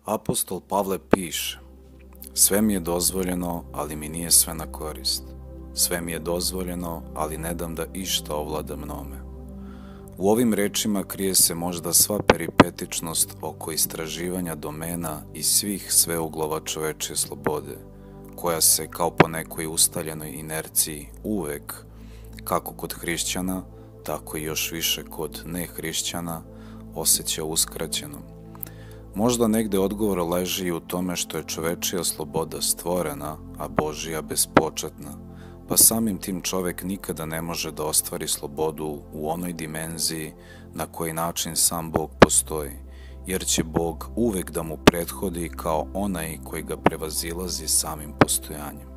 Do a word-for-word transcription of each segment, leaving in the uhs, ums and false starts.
Apostol Pavle piše: sve mi je dozvoljeno, ali mi nije sve na korist. Sve mi je dozvoljeno, ali ne dam da išta ovlada mnome. U ovim rečima krije se možda sva peripetičnost oko istraživanja domena i svih sveuglova čovečje slobode, koja se kao po nekoj ustaljenoj inerciji uvek, kako kod hrišćana, tako i još više kod nehrišćana, osjeća uskraćenom. Možda negde odgovor leži u tome što je čovečija sloboda stvorena, a Božija bespočetna, pa samim tim čovek nikada ne može da ostvari slobodu u onoj dimenziji na koji način sam Bog postoji, jer će Bog uvek da mu prethodi kao onaj koji ga prevazilazi samim postojanjem.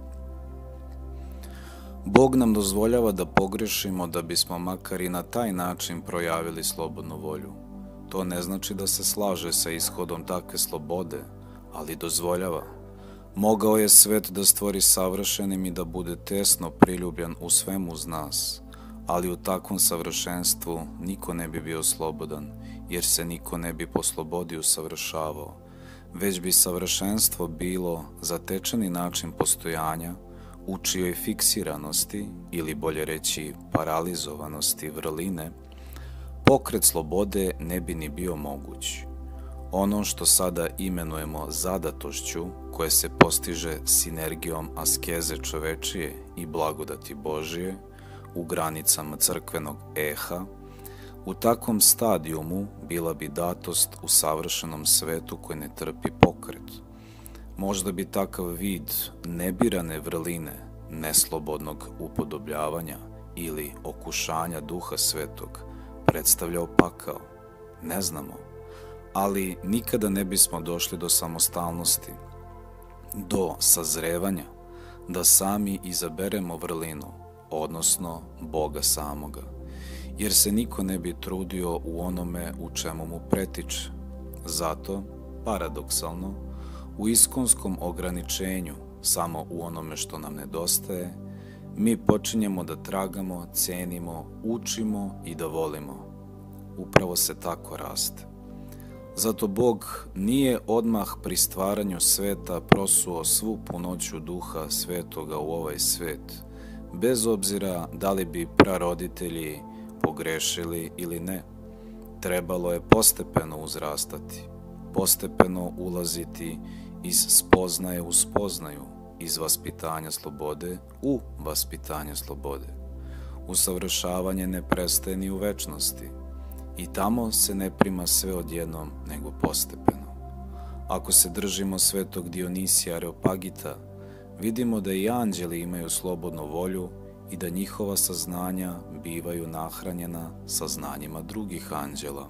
Bog nam dozvoljava da pogrešimo da bismo makar i na taj način projavili slobodnu volju. To ne znači da se slaže sa ishodom takve slobode, ali dozvoljava. Mogao je svet da stvori savršenim i da bude tesno priljubljan u svemu uz nas, ali u takvom savršenstvu niko ne bi bio slobodan, jer se niko ne bi po slobodi usavršavao, već bi savršenstvo bilo zatečeni način postojanja, u čijoj fiksiranosti, ili bolje reći paralizovanosti vrline, pokret slobode ne bi ni bio moguć. Ono što sada imenujemo zadatošću, koje se postiže sinergijom askeze čovečije i blagodati Božije, u granicama crkvenog eha, u takvom stadijumu bila bi datost u savršenom svetu koji ne trpi pokret. Možda bi takav vid nebirane vrline, neslobodnog upodobljavanja ili okušanja Duha Svetog predstavljao pakao. Ne znamo, ali nikada ne bismo došli do samostalnosti, do sazrevanja, da sami izaberemo vrlinu, odnosno Boga samoga, jer se niko ne bi trudio u onome u čemu mu pretiče. Zato, paradoksalno, u iskonskom ograničenju, samo u onome što nam nedostaje, mi počinjemo da tragamo, cenimo, učimo i da volimo. Upravo se tako raste. Zato Bog nije odmah pri stvaranju sveta prosuo svu punoću Duha Svetoga u ovaj svet, bez obzira da li bi praroditelji pogrešili ili ne. Trebalo je postepeno uzrastati, postepeno ulaziti iz spoznaje u spoznaju, iz vaspitanja slobode u vaspitanje slobode. Usavršavanje ne prestaje ni u večnosti i tamo se ne prima sve odjednom, nego postepeno. Ako se držimo svetog Dionisija Areopagita, vidimo da i anđeli imaju slobodnu volju i da njihova saznanja bivaju nahranjena saznanjima drugih anđela.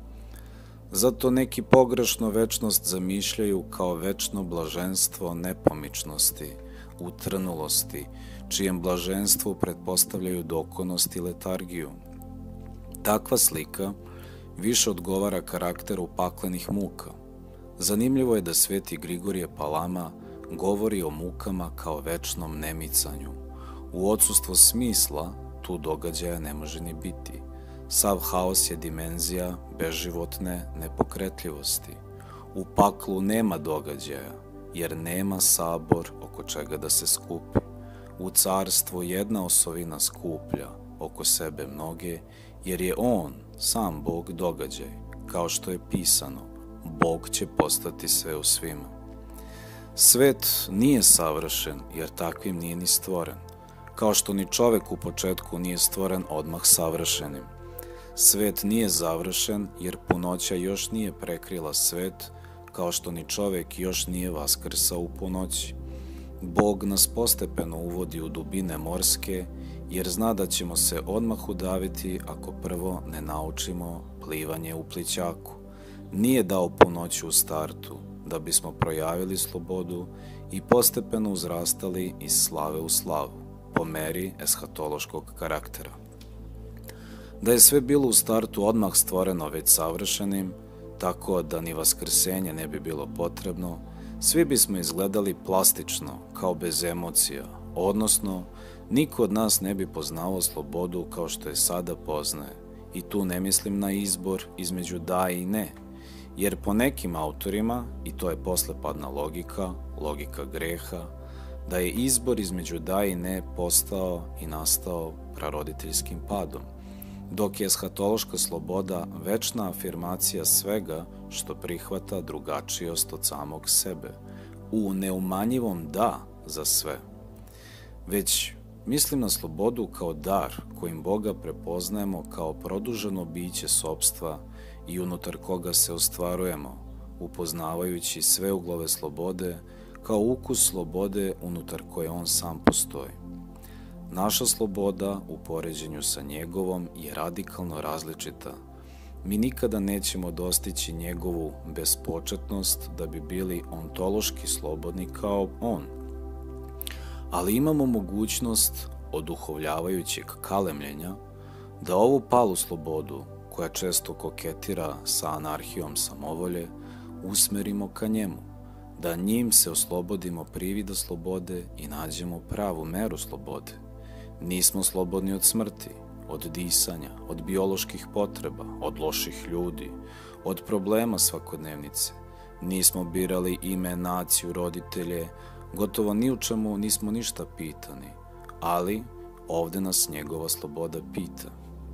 Zato neki pogrešno večnost zamišljaju kao večno blaženstvo nepomičnosti, utrnulosti, čijem blaženstvu pretpostavljaju dokonost i letargiju. Takva slika više odgovara karakteru paklenih muka. Zanimljivo je da sveti Grigorije Palama govori o mukama kao večnom nemicanju. U odsustvu smisla tu događaja ne može ni biti. Sav haos je dimenzija beživotne nepokretljivosti. U paklu nema događaja, jer nema sabor oko čega da se skupi. U carstvu jedna osovina skuplja oko sebe mnoge, jer je on, sam Bog, događaj, kao što je pisano, Bog će postati sve u svima. Svet nije savršen, jer takvim nije ni stvoren, kao što ni čovek u početku nije stvoren odmah savršenim. Svet nije završen, jer punoća još nije prekrila svet, kao što ni čovek još nije vaskrsao u punoći. Bog nas postepeno uvodi u dubine morske, jer zna da ćemo se odmah udaviti ako prvo ne naučimo plivanje u plićaku. Nije dao punoću u startu, da bismo projavili slobodu i postepeno uzrastali iz slave u slavu, po meri eshatološkog karaktera. Da je sve bilo u startu odmah stvoreno već savršenim, tako da ni vaskrsenje ne bi bilo potrebno, svi bismo izgledali plastično, kao bez emocija, odnosno niko od nas ne bi poznavao slobodu kao što je sada poznaje. I tu ne mislim na izbor između da i ne, jer po nekim autorima, i to je poslepadna logika, logika greha, da je izbor između da i ne postao i nastao praroditeljskim padom, dok je eshatološka sloboda večna afirmacija svega što prihvata drugačijost od samog sebe, u neumanjivom da za sve. Već mislim na slobodu kao dar kojim Boga prepoznajemo kao produženo biće sopstva i unutar koga se ostvarujemo, upoznavajući sve uglove slobode kao ukus slobode unutar koje on sam postoji. Naša sloboda u poređenju sa njegovom je radikalno različita. Mi nikada nećemo dostići njegovu bespočetnost da bi bili ontološki slobodni kao on. Ali imamo mogućnost oduhovljavajućeg kalemljenja da ovu palu slobodu, koja često koketira sa anarhijom samovolje, usmerimo ka njemu, da njim se oslobodimo privida slobode i nađemo pravu meru slobode. Nismo slobodni od smrti, od disanja, od bioloških potreba, od loših ljudi, od problema svakodnevnice. Nismo birali ime, naciju, roditelje, gotovo ni u čemu nismo ništa pitani, ali ovde nas njegova sloboda pita.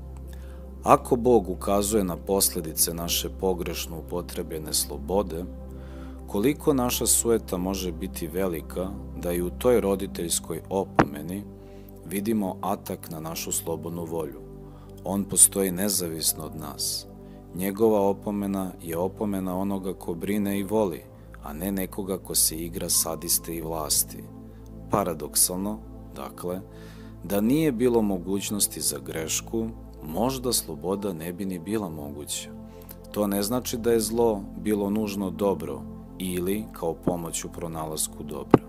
Ako Bog ukazuje na posledice naše pogrešno upotrebljene slobode, koliko naša sueta može biti velika da i u toj roditeljskoj opomeni vidimo atak na našu slobodnu volju. On postoji nezavisno od nas. Njegova opomena je opomena onoga ko brine i voli, a ne nekoga ko se igra sadiste i vlasti. Paradoksalno, dakle, da nije bilo mogućnosti za grešku, možda sloboda ne bi ni bila moguća. To ne znači da je zlo bilo nužno dobro ili kao pomoć u pronalasku dobra.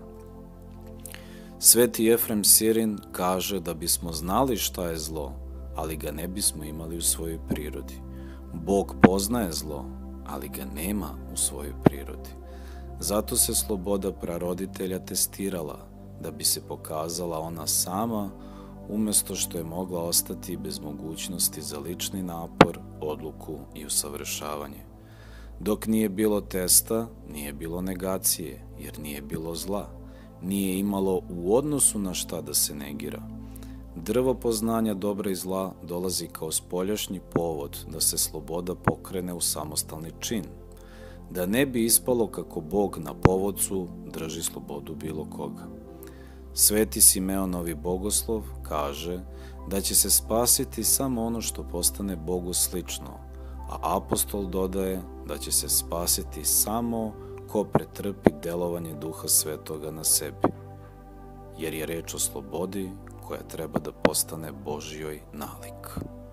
Sveti Jefrem Sirin kaže da bismo znali šta je zlo, ali ga ne bismo imali u svojoj prirodi. Bog poznaje zlo, ali ga nema u svojoj prirodi. Zato se sloboda praroditelja testirala, da bi se pokazala ona sama, umesto što je mogla ostati bez mogućnosti za lični napor, odluku i usavršavanje. Dok nije bilo testa, nije bilo negacije, jer nije bilo zla. Nije imalo u odnosu na šta da se negira. Drvo poznanja dobra i zla dolazi kao spoljašnji povod da se sloboda pokrene u samostalni čin, da ne bi ispalo kako Bog na povodcu drži slobodu bilo koga. Sveti Simeonovi bogoslov kaže da će se spasiti samo ono što postane Bogu slično, a apostol dodaje da će se spasiti samo ko pretrpi delovanje Duha Svetoga na sebi, jer je reč o slobodi koja treba da postane Božjoj nalik.